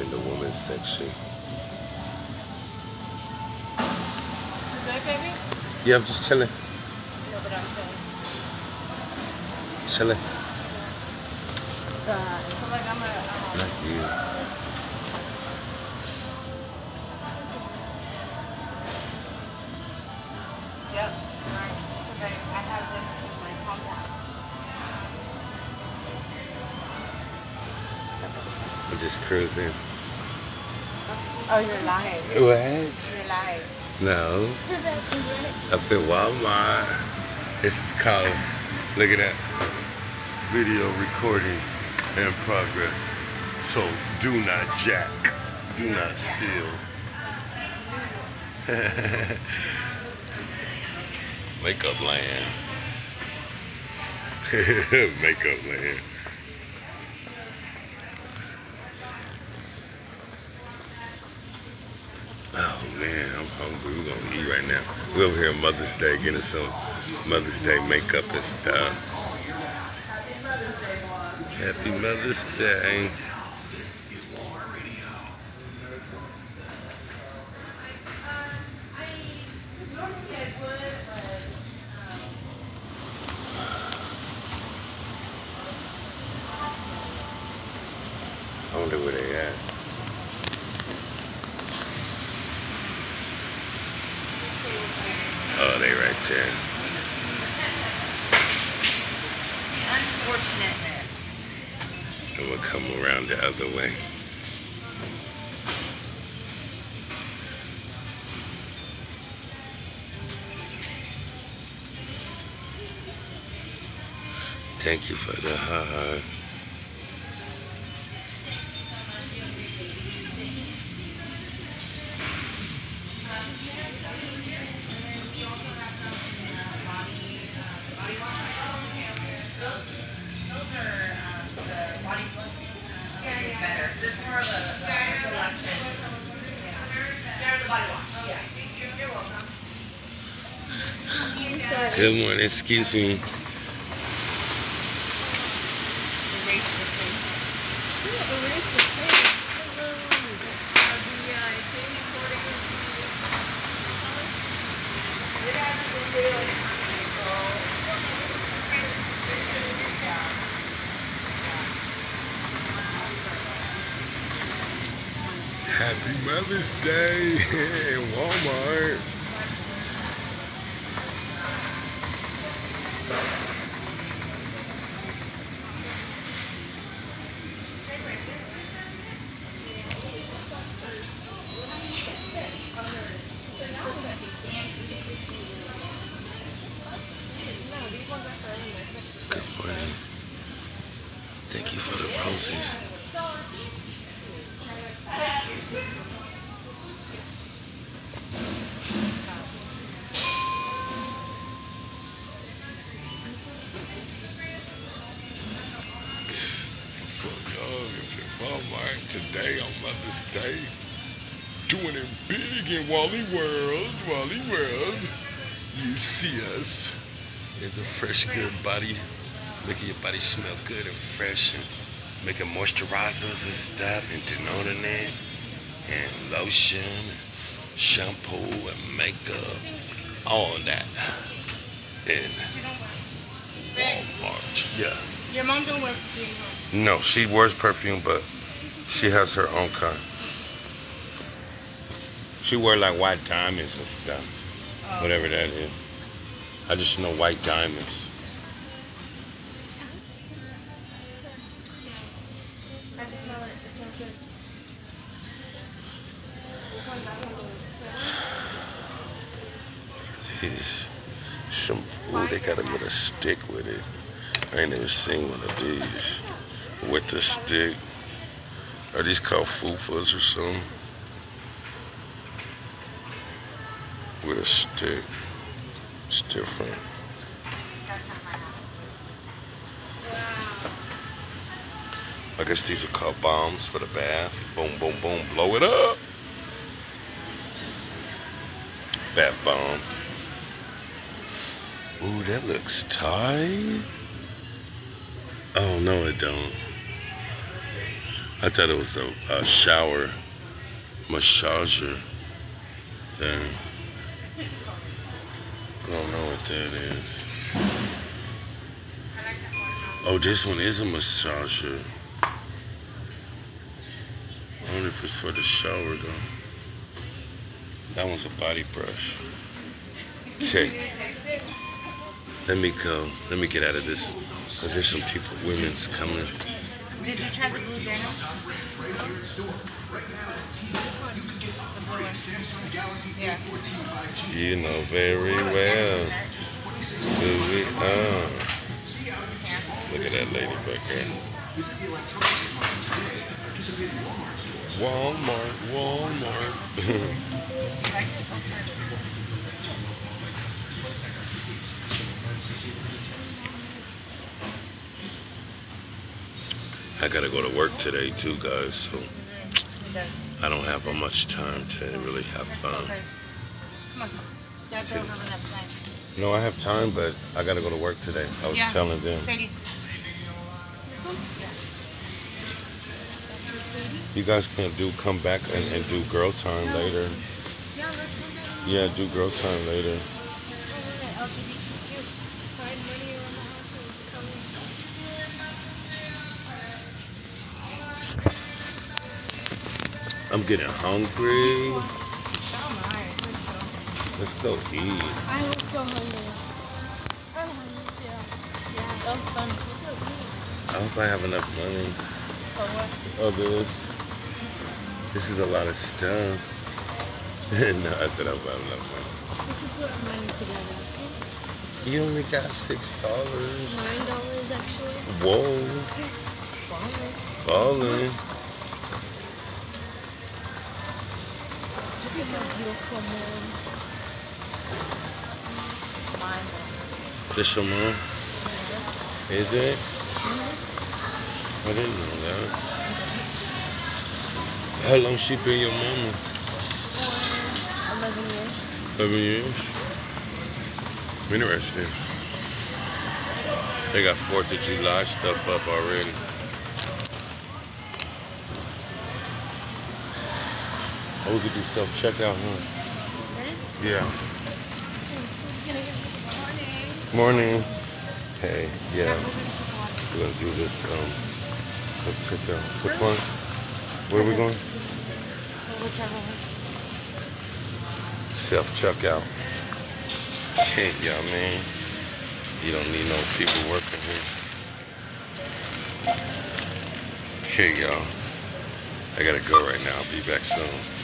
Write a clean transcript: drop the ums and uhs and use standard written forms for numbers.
in the women's section. Good, baby? Yeah, I'm just chilling. No, but I'm saying. Chilling. I feel like I'm Not you. Yep. Because I have this in my contact. I'm just cruising. Oh, you're lying. What? You're lying. No. Up at Walmart. This is called, look at that, video recording in progress. So do not jack, do not steal. Makeup land. Makeup land. Oh man, I'm hungry. We're gonna eat right now. We're over here on Mother's Day getting some Mother's Day makeup and stuff. Happy Mother's Day. I wonder where they at. Oh, they right there. Unfortunateness. And we'll come around the other way. Thank you for the heart. Better. There's more of a selection. They're the body wash. Yeah. You're welcome. Good morning, excuse me. Erase the face. Erase the face. Happy Mother's Day in Walmart. Good morning. Thank you for the roses. So young at Walmart today on Mother's Day. Doing it big in Wally World. Wally World. You see us. It's a fresh, good body. Making your body smell good and fresh, and making moisturizers and stuff, and deodorant, and lotion, shampoo, and makeup, all that in Walmart. Yeah. Your mom don't wear perfume, huh? No, she wears perfume, but she has her own kind. She wear like white diamonds and stuff, whatever that is. I just know white diamonds. I just smell it. It smells good. These shampoo, they got a little stick with it. I ain't never seen one of these with the stick. Are these called foofas or something? With a stick. It's different. I guess these are called bombs for the bath. Boom, boom, boom. Blow it up. Bath bombs. Ooh, that looks tight. Oh, no, it don't. I thought it was a shower massager thing. I don't know what that is. Oh, this one is a massager. I wonder if it's for the shower though. That one's a body brush. Okay. Let me go. Let me get out of this. Cause there's some people, women's coming. Did you try the blue denim? Yeah. You know very well. Louis on. Look at that lady back there. Walmart. I gotta go to work today too, guys, so I don't have much time to really have fun. Come on. Dad don't have enough time. No, I have time, but I gotta go to work today. I was telling them. Sadie. You guys can't come back and do girl time later. Yeah, let's go down. Yeah, do girl time later. I'll give you some cute. Find money around the house and come in. I'm getting hungry. So am I. Let's go eat. I was so hungry. I'm hungry too. Yeah, that was fun. I hope I have enough money. For what? Oh, this is a lot of stuff. No, I said I hope I have enough money. We can put our money together, okay? You only got $6. $9 actually. Whoa. Ballin'. Look at my beautiful mom. Mine. This your mom? Is it? I didn't know that. How long she been your mama? 11 years. 11 years? Interesting. They got 4th of July stuff up already. Oh, we could do self-checkout, huh? Yeah. Morning. Hey, yeah. We're gonna do this self-checkout. Which one? Where are we going? Self-checkout. Hey, y'all, man. You don't need no people working here. Okay, y'all. I gotta go right now. I'll be back soon.